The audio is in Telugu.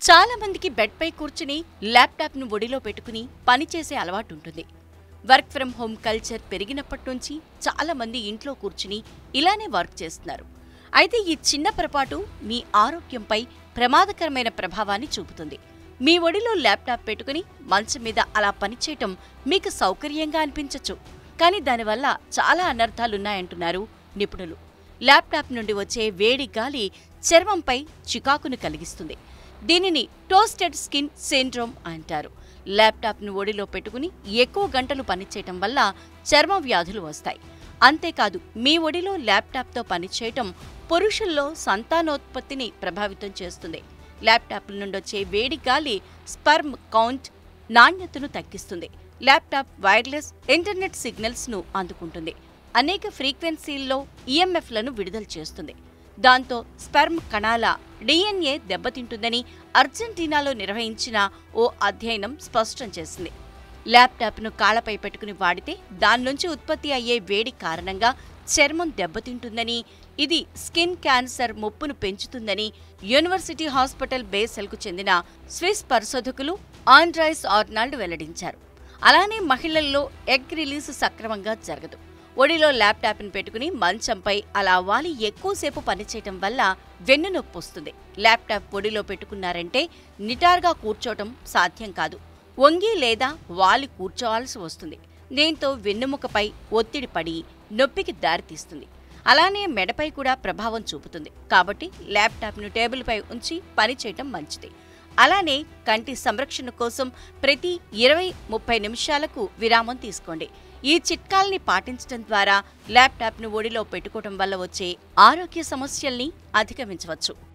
చాలా మందికి బెడ్ పై కూర్చుని ల్యాప్టాప్ ను ఒడిలో పెట్టుకుని పనిచేసే అలవాటు ఉంటుంది. వర్క్ ఫ్రం హోమ్ కల్చర్ పెరిగినప్పటి నుంచి చాలా మంది ఇంట్లో కూర్చుని ఇలానే వర్క్ చేస్తున్నారు. అయితే ఈ చిన్న పొరపాటు మీ ఆరోగ్యంపై ప్రమాదకరమైన ప్రభావాన్ని చూపుతుంది. మీ ఒడిలో ల్యాప్టాప్ పెట్టుకుని మంచం మీద అలా పనిచేయటం మీకు సౌకర్యంగా అనిపించచ్చు, కానీ దానివల్ల చాలా అనర్థాలున్నాయంటున్నారు నిపుణులు. ల్యాప్టాప్ నుండి వచ్చే వేడి గాలి చర్మంపై చికాకును కలిగిస్తుంది. దీనిని టోస్టెడ్ స్కిన్ సిండ్రోమ్ అంటారు. ల్యాప్టాప్ను ఒడిలో పెట్టుకుని ఎక్కువ గంటలు పనిచేయటం వల్ల చర్మ వ్యాధులు వస్తాయి. అంతేకాదు, మీ ఒడిలో ల్యాప్టాప్తో పనిచేయటం పురుషుల్లో సంతానోత్పత్తిని ప్రభావితం చేస్తుంది. ల్యాప్టాప్ నుండొచ్చే వేడి గాలి స్పర్మ్ కౌంట్ నాణ్యతను తగ్గిస్తుంది. ల్యాప్టాప్ వైర్లెస్ ఇంటర్నెట్ సిగ్నల్స్ను అందుకుంటుంది. అనేక ఫ్రీక్వెన్సీల్లో ఈఎంఎఫ్లను విడుదల చేస్తుంది. దాంతో స్పెర్మ్ కణాల డిఎన్ఏ దెబ్బతింటుందని అర్జెంటీనాలో నిర్వహించిన ఓ అధ్యయనం స్పష్టం చేసింది. ల్యాప్టాప్ను కాళ్లపై పెట్టుకుని వాడితే దాని నుంచి ఉత్పత్తి అయ్యే వేడి కారణంగా చర్మం దెబ్బతింటుందని, ఇది స్కిన్ క్యాన్సర్ ముప్పును పెంచుతుందని యూనివర్సిటీ హాస్పిటల్ బేసెల్కు చెందిన స్విస్ పరిశోధకులు ఆండ్రైస్ ఆర్నాల్డ్ వెల్లడించారు. అలానే మహిళల్లో ఎగ్ రిలీజ్ సక్రమంగా జరగదు. ఒడిలో ల్యాప్టాప్ను పెట్టుకుని మంచంపై అలా వాలి ఎక్కువసేపు పనిచేయటం వల్ల వెన్నునొప్పి వస్తుంది. ల్యాప్టాప్ ఒడిలో పెట్టుకున్నారంటే నిటారుగా కూర్చోవటం సాధ్యం కాదు. వంగి లేదా వాలి కూర్చోవాల్సి వస్తుంది. దీంతో వెన్నుముకపై ఒత్తిడి పడి నొప్పికి దారితీస్తుంది. అలానే మెడపై కూడా ప్రభావం చూపుతుంది. కాబట్టి ల్యాప్టాప్ను టేబుల్పై ఉంచి పనిచేయటం మంచిది. అలానే కంటి సంరక్షణ కోసం ప్రతి 20-30 నిమిషాలకు విరామం తీసుకోండి. ఈ చిట్కాల్ని పాటించడం ద్వారా ల్యాప్టాప్ను ఒడిలో పెట్టుకోవడం వల్ల వచ్చే ఆరోగ్య సమస్యల్ని అధిగమించవచ్చు.